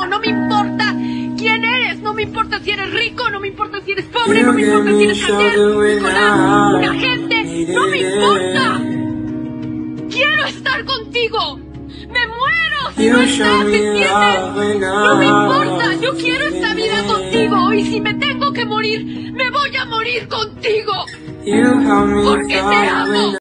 amo, no me importa quién eres, no me importa si eres rico, no me importa si eres pobre, no me importa si eres cantero, escolar, un agente, no me importa. Quiero estar contigo. Me muero si no estás, ¿entiendes? No me importa, yo quiero esta vida contigo y si me tengo que morir, me voy a morir contigo. Porque te amo.